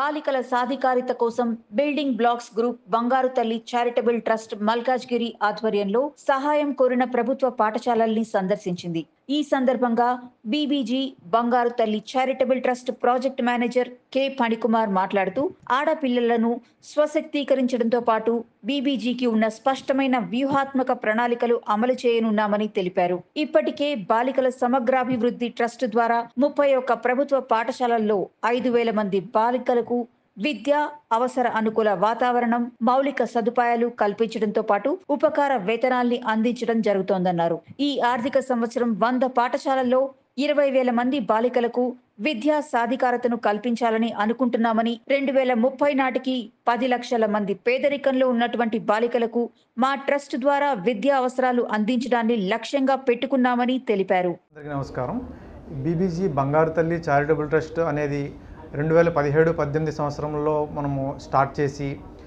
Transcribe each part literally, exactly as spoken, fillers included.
బాలికల సాధికారిత కోసం building blocks group బంగారు తల్లి చారిటబుల్ ట్రస్ట్ మల్కాజ్గిరి ఆధ్వర్యంలో సహాయం కోరిన ప్రభుత్వ పాఠశాలల్ని సందర్శించింది. ఈ సందర్భంగా BBG Bangaru Talli charitable trust project manager K Phanikumar మాట్లాడుతూ ఆడపిల్లలను స్వశక్తీకరించడంతో పాటు బీబీజీకి ఉన్న స్పష్టమైన వ్యూహాత్మక ప్రణాళికలు అమలు చేయనున్నామని తెలిపారు. ఇప్పటికే బాలికల సమగ్రాభివృద్ధి ట్రస్ట్ ద్వారా ముప్పై ఒక్క ప్రభుత్వ పాఠశాలల్లో ఐదు వేల మంది బాలికలకు విద్య, అవసర అనుకూల వాతావరణం, మౌలిక సదుపాయాలు కల్పించడంతో పాటు ఉపకార వేతనాల్ని అందించడం జరుగుతోందన్నారు. ఈ ఆర్థిక సంవత్సరం వంద పాఠశాలల్లో ఇరవై వేల మంది బాలికలకు విద్యా సాధికారతను కల్పించాలని అనుకుంటున్నామని, రెండు వేల ముప్పై నాటికి పది లక్షల మంది పేదరికంలో ఉన్నటువంటి బాలికలకు మా ట్రస్ట్ ద్వారా విద్యా అవసరాలు అందించడాన్ని లక్ష్యంగా పెట్టుకున్నామని తెలిపారు. నమస్కారం. BBG Bangaru Talli charitable trust అనేది రెండు వేల పదిహేడు పద్దెనిమిది సంవత్సరంలో మనము స్టార్ట్ చేసి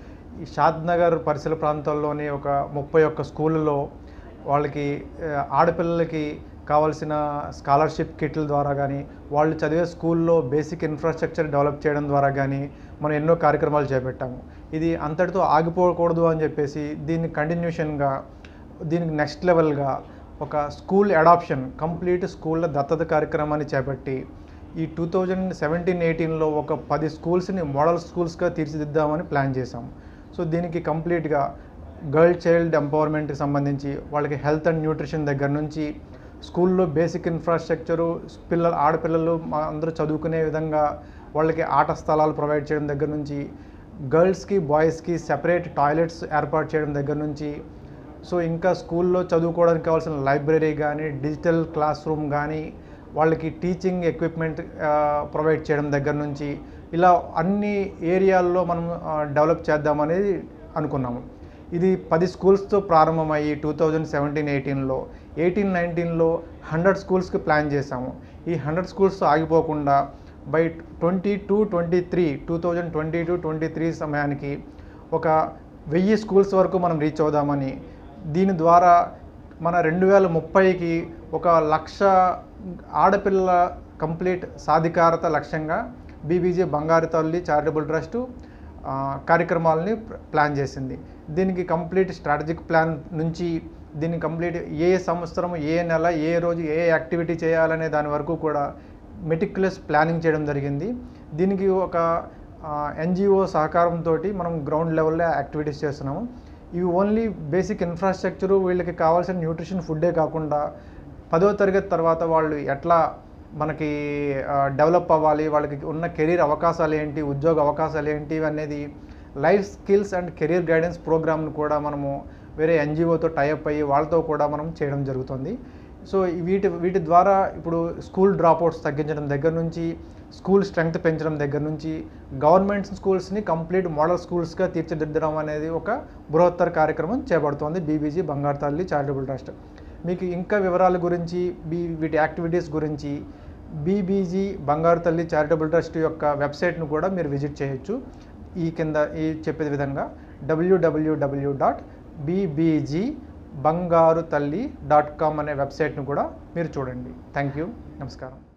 ఈ షాద్ నగర్ పరిసర ప్రాంతాల్లోని ఒక ముప్పై ఒక్క స్కూళ్ళలో వాళ్ళకి ఆడపిల్లలకి కావాల్సిన స్కాలర్షిప్ కిట్ల ద్వారా కానీ, వాళ్ళు చదివే స్కూల్లో బేసిక్ ఇన్ఫ్రాస్ట్రక్చర్ డెవలప్ చేయడం ద్వారా కానీ మనం ఎన్నో కార్యక్రమాలు చేపట్టాము. ఇది అంతటితో ఆగిపోకూడదు అని చెప్పేసి దీన్ని కంటిన్యూషన్గా దీనికి నెక్స్ట్ లెవెల్గా ఒక స్కూల్ అడాప్షన్, కంప్లీట్ స్కూళ్ళ దత్తత కార్యక్రమాన్ని చేపట్టి ఈ టూ థౌజండ్ సెవెంటీన్ ఎయిటీన్లో ఒక పది స్కూల్స్ని మోడల్ స్కూల్స్గా తీర్చిదిద్దామని ప్లాన్ చేశాం. సో దీనికి కంప్లీట్గా గర్ల్ చైల్డ్ ఎంపవర్మెంట్కి సంబంధించి వాళ్ళకి హెల్త్ అండ్ న్యూట్రిషన్ దగ్గర నుంచి స్కూల్లో బేసిక్ ఇన్ఫ్రాస్ట్రక్చరు, పిల్లలు ఆడపిల్లలు అందరూ చదువుకునే విధంగా వాళ్ళకి ఆట స్థలాలు ప్రొవైడ్ చేయడం దగ్గర నుంచి, గర్ల్స్కి బాయ్స్కి సెపరేట్ టాయిలెట్స్ ఏర్పాటు చేయడం దగ్గర నుంచి, సో ఇంకా స్కూల్లో చదువుకోవడానికి కావాల్సిన లైబ్రరీ కానీ, డిజిటల్ క్లాస్ రూమ్ కానీ, వాళ్ళకి టీచింగ్ ఎక్విప్మెంట్ ప్రొవైడ్ చేయడం దగ్గర నుంచి ఇలా అన్ని ఏరియాల్లో మనం డెవలప్ చేద్దామనేది అనుకున్నాము. ఇది పది స్కూల్స్తో ప్రారంభమయ్యి టూ థౌజండ్ సెవెంటీన్ ఎయిటీన్లో ఎయిటీన్ నైన్టీన్లో హండ్రెడ్ స్కూల్స్కి ప్లాన్ చేశాము. ఈ హండ్రెడ్ స్కూల్స్తో ఆగిపోకుండా by twenty two twenty three two thousand twenty two twenty three సమయానికి ఒక వెయ్యి స్కూల్స్ వరకు మనం రీచ్ అవుదామని, దీని ద్వారా మన రెండు వేల ముప్పైకి ఒక లక్ష ఆడపిల్లల కంప్లీట్ సాధికారత లక్ష్యంగా BBG Bangaru Talli charitable trust కార్యక్రమాలని ప్లాన్ చేసింది. దీనికి కంప్లీట్ స్ట్రాటజిక్ ప్లాన్ నుంచి దీన్ని కంప్లీట్ ఏ సంవత్సరం, ఏ నెల, ఏ రోజు ఏ యాక్టివిటీ చేయాలనే దాని వరకు కూడా మెటిక్యులస్ ప్లానింగ్ చేయడం జరిగింది. దీనికి ఒక ఎన్జిఓ సహకారంతో మనం గ్రౌండ్ లెవెల్లో యాక్టివిటీస్ చేస్తున్నాము. ఇవి ఓన్లీ బేసిక్ ఇన్ఫ్రాస్ట్రక్చరు, వీళ్ళకి కావాల్సిన న్యూట్రిషన్ ఫుడ్డే కాకుండా పదో తరగతి తర్వాత వాళ్ళు ఎట్లా మనకి డెవలప్ అవ్వాలి, వాళ్ళకి ఉన్న కెరీర్ అవకాశాలు ఏంటి, ఉద్యోగ అవకాశాలు ఏంటి అనేది life skills and career guidance ప్రోగ్రామ్ను కూడా మనము వేరే ఎన్జిఓతో టైఅప్ అయ్యి వాళ్ళతో కూడా మనం చేయడం జరుగుతుంది. సో వీటి వీటి ద్వారా ఇప్పుడు స్కూల్ డ్రాప్అవుట్స్ తగ్గించడం దగ్గర నుంచి, స్కూల్ స్ట్రెంగ్త్ పెంచడం దగ్గర నుంచి, గవర్నమెంట్ స్కూల్స్ని కంప్లీట్ మోడల్ స్కూల్స్గా తీర్చిదిద్దడం అనేది ఒక బృహత్తర కార్యక్రమం చేపడుతోంది BBG Bangaru Talli charitable trust. మీకు ఇంకా వివరాల గురించి, బీ వీటి యాక్టివిటీస్ గురించి BBG Bangaru Talli charitable trust యొక్క వెబ్సైట్ను కూడా మీరు విజిట్ చేయొచ్చు. ఈ కింద ఈ చెప్పే విధంగా డబ్ల్యూడబ్ల్యూడబ్ల్యూ డాట్ బీబీజీ బంగారు తల్లి డాట్ కామ్ అనే వెబ్సైట్ను కూడా మీరు చూడండి. Thank you. నమస్కారం.